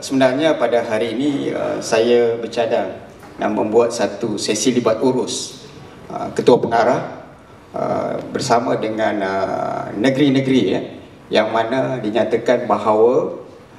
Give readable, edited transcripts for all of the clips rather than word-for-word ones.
Sebenarnya pada hari ini saya bercadang nak membuat satu sesi libat urus Ketua Pengarah bersama dengan negeri-negeri yang mana dinyatakan bahawa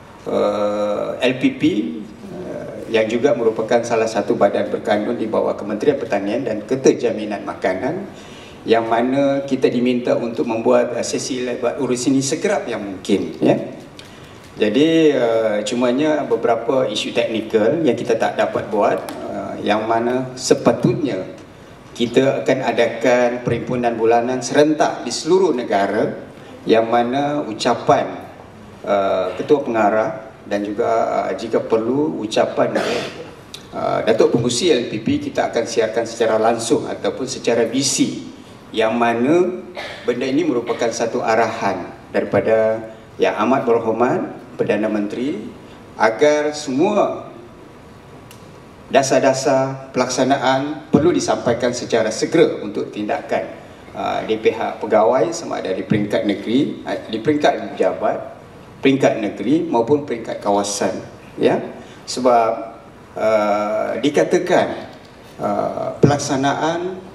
LPP yang juga merupakan salah satu badan berkandun di bawah Kementerian Pertanian dan Keterjaminan Makanan, yang mana kita diminta untuk membuat sesi libat urus ini sekerap yang mungkin Jadi cumanya beberapa isu teknikal yang kita tak dapat buat, yang mana sepatutnya kita akan adakan perhimpunan bulanan serentak di seluruh negara, yang mana ucapan Ketua Pengarah dan juga jika perlu ucapan Datuk Pengerusi LPP kita akan siarkan secara langsung ataupun secara visi, yang mana benda ini merupakan satu arahan daripada Yang Amat Berhormat Perdana Menteri agar semua dasar-dasar pelaksanaan perlu disampaikan secara segera untuk tindakan di pihak pegawai, sama ada di peringkat negeri, di peringkat pejabat, peringkat negeri maupun peringkat kawasan, sebab dikatakan pelaksanaan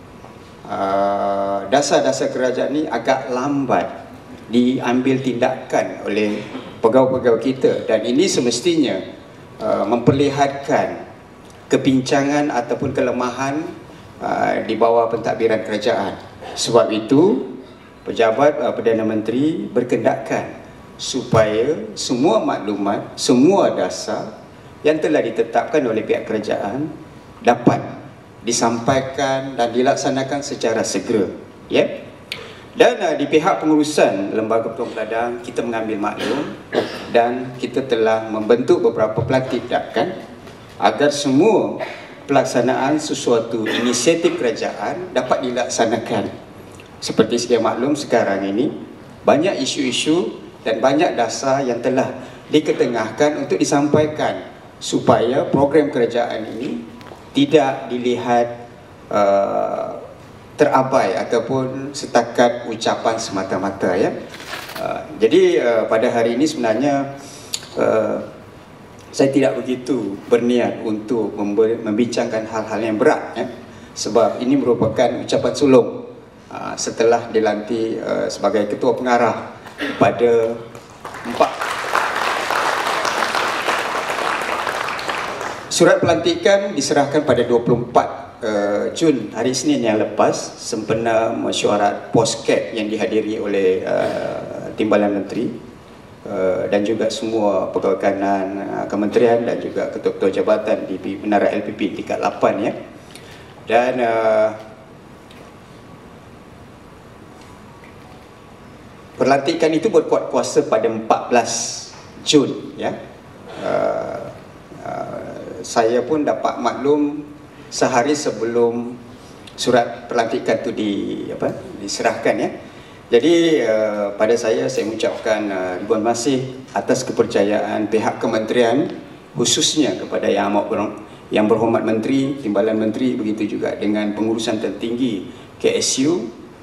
dasar-dasar kerajaan ini agak lambat diambil tindakan oleh pegawai-pegawai kita, dan ini semestinya memperlihatkan kebincangan ataupun kelemahan di bawah pentadbiran kerajaan. Sebab itu pejabat Perdana Menteri berkendakkan supaya semua maklumat, semua dasar yang telah ditetapkan oleh pihak kerajaan dapat disampaikan dan dilaksanakan secara segera, Dan di pihak pengurusan Lembaga Pertuan Peladang kita mengambil maklum dan kita telah membentuk beberapa pelan tindakan agar semua pelaksanaan sesuatu inisiatif kerajaan dapat dilaksanakan. Seperti sedia maklum sekarang ini banyak isu-isu dan banyak dasar yang telah diketengahkan untuk disampaikan supaya program kerajaan ini tidak dilihat terabai ataupun setakat ucapan semata-mata, Jadi pada hari ini sebenarnya saya tidak begitu berniat untuk membincangkan hal-hal yang berat, sebab ini merupakan ucapan sulung setelah dilantik sebagai Ketua Pengarah pada 4 surat pelantikan diserahkan pada 24 Jun hari Isnin yang lepas sempena mesyuarat POSCAT yang dihadiri oleh Timbalan Menteri dan juga semua pegawai kanan kementerian dan juga ketua-ketua jabatan di Menara LPP tingkat 8, Dan pelantikan itu berkuat kuasa pada 14 Jun, Saya pun dapat maklum sehari sebelum surat pelantikan itu diserahkan, Jadi pada saya mengucapkan ribuan masih atas kepercayaan pihak kementerian, khususnya kepada Yang Berhormat Menteri, Timbalan Menteri, begitu juga dengan pengurusan tertinggi KSU,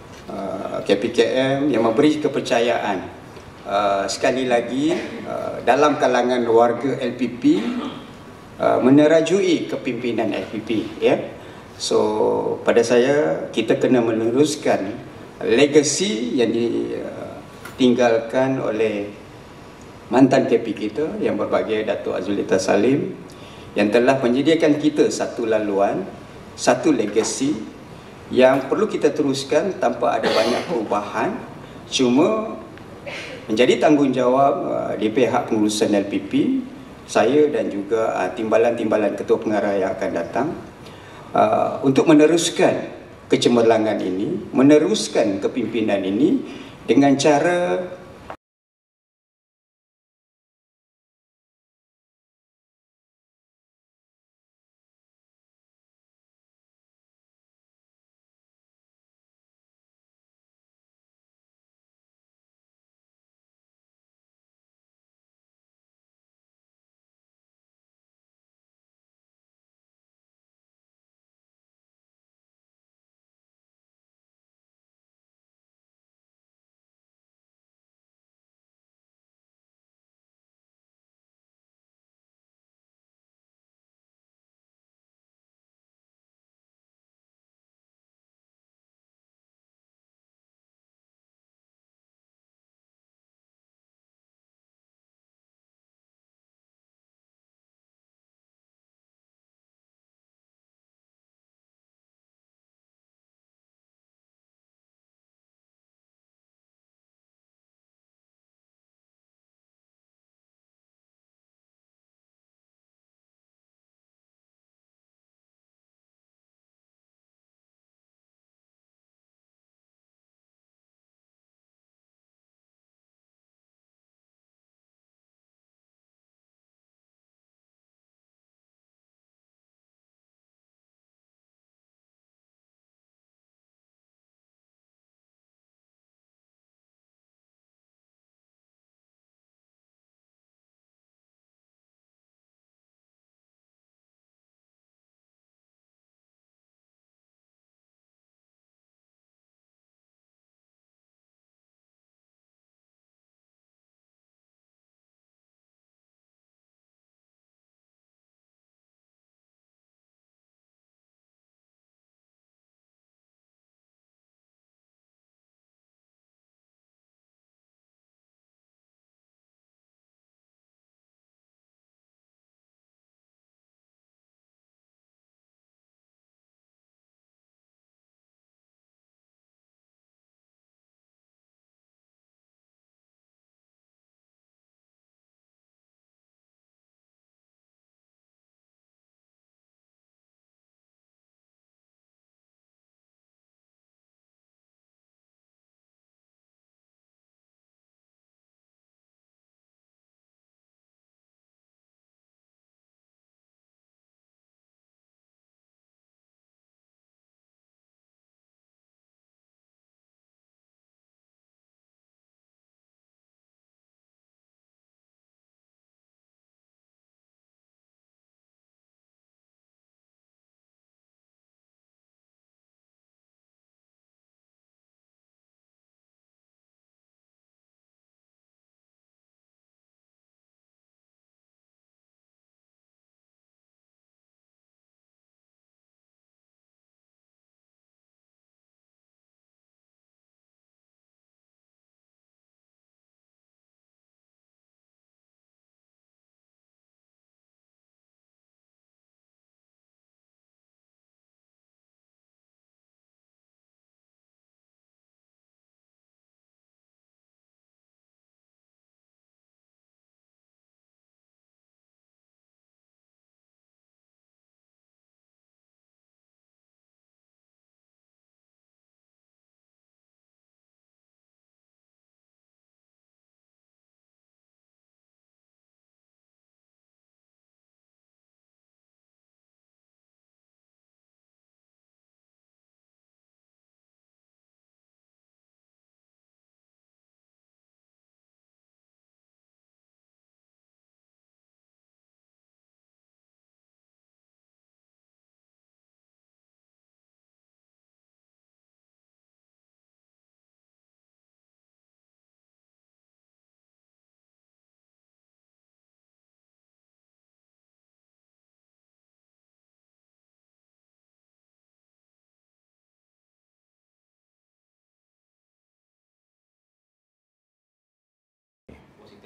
KPKM yang memberi kepercayaan sekali lagi dalam kalangan warga LPP menerajui kepimpinan LPP, So pada saya kita kena meneruskan legasi yang ditinggalkan oleh mantan KP kita yang berbahagia Datuk Azulita Salim, yang telah menyediakan kita satu laluan, satu legasi yang perlu kita teruskan tanpa ada banyak perubahan. Cuma menjadi tanggungjawab di pihak pengurusan LPP, saya dan juga timbalan-timbalan Ketua Pengarah yang akan datang untuk meneruskan kecemerlangan ini, meneruskan kepimpinan ini dengan cara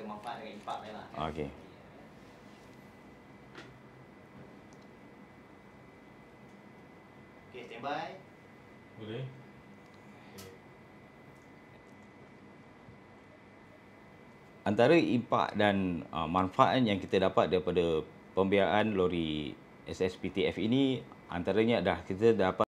manfaat dengan impak dia lah. Okey. Okey, standby. Boleh. Antara impak dan manfaat yang kita dapat daripada pembiayaan lori SSPTF ini, antaranya adalah kita dapat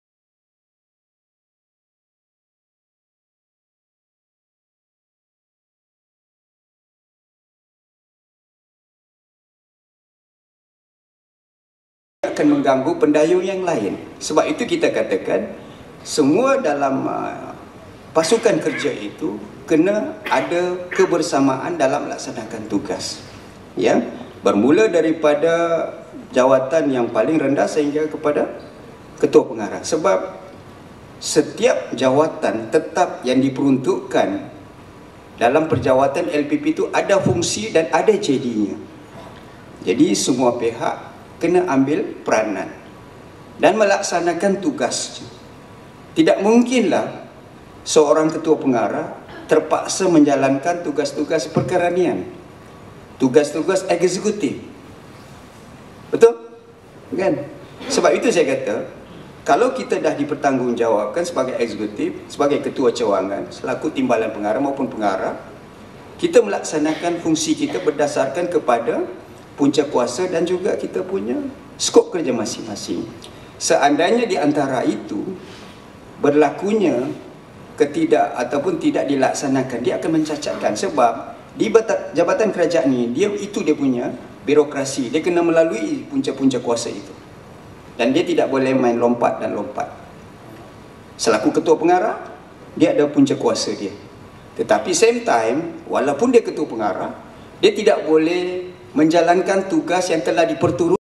akan mengganggu pendayung yang lain. Sebab itu kita katakan semua dalam pasukan kerja itu kena ada kebersamaan dalam melaksanakan tugas. Ya, bermula daripada jawatan yang paling rendah sehingga kepada ketua pengarah. Sebab setiap jawatan tetap yang diperuntukkan dalam perjawatan LPP itu ada fungsi dan ada JD-nya. Jadi semua pihak kena ambil peranan dan melaksanakan tugas. Tidak mungkinlah seorang ketua pengarah terpaksa menjalankan tugas-tugas perkeranian, tugas-tugas eksekutif. Betul? Kan? Sebab itu saya kata, kalau kita dah dipertanggungjawabkan sebagai eksekutif, sebagai ketua cawangan, selaku timbalan pengarah maupun pengarah, kita melaksanakan fungsi kita berdasarkan kepada punca kuasa dan juga kita punya skop kerja masing-masing. Seandainya di antara itu berlakunya ataupun tidak dilaksanakan, dia akan mencacatkan. Sebab di jabatan kerajaan ni, dia punya birokrasi, dia kena melalui punca-punca kuasa itu. Dan dia tidak boleh main lompat dan lompat. Selaku ketua pengarah, dia ada punca kuasa dia. Tetapi same time, walaupun dia ketua pengarah, dia tidak boleh menjalankan tugas yang telah diperturut